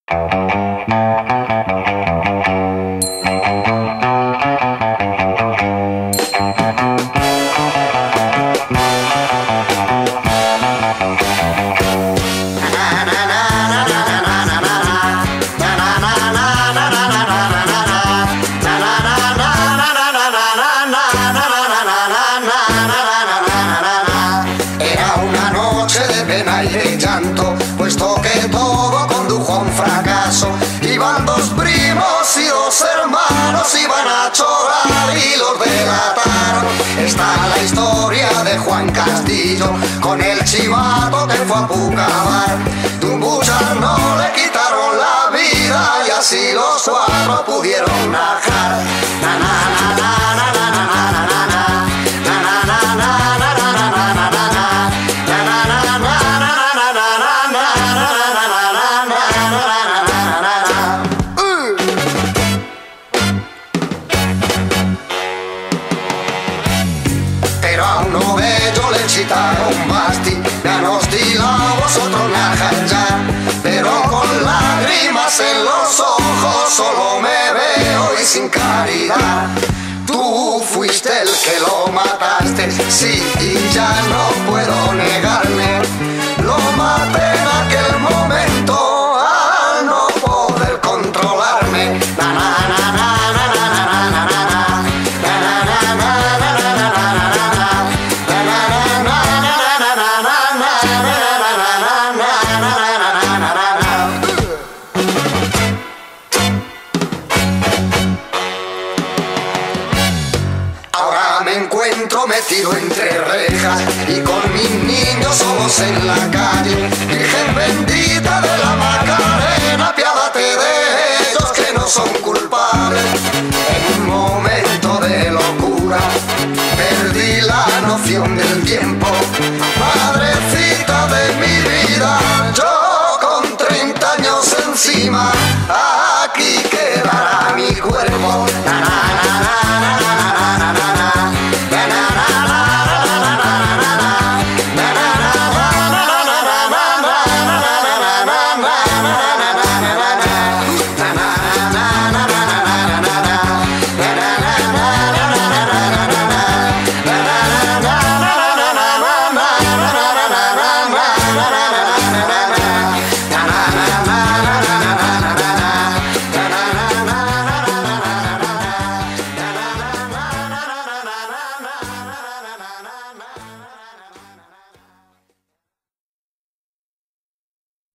Era una noche de pena y de llanto, puesto que todo condujo a un fracaso. Iban dos primos y dos hermanos, iban a chorar y los delataron. Está la historia de Juan Castillo con el chivato que fue a Pucabar. Tumbuchar no le quitaron la vida y así los cuatro pudieron najar. Na, na, na, na, na, na, na, na, na, na, na. Pero a uno de ellos le chitaron basti, ya nos tiramos vosotros najar ya. Pero con lágrimas en los ojos solo me veo y sin caridad. Tú fuiste el que lo mataste, sí, y ya no puedo negarme. Lo maté en aquel momento al no poder controlarme. Na, na, na, na, na, na, na, na, na, na. Ahora me encuentro metido entre rejas y con mis niños solos en la calle. Virgen bendita de la Macarena.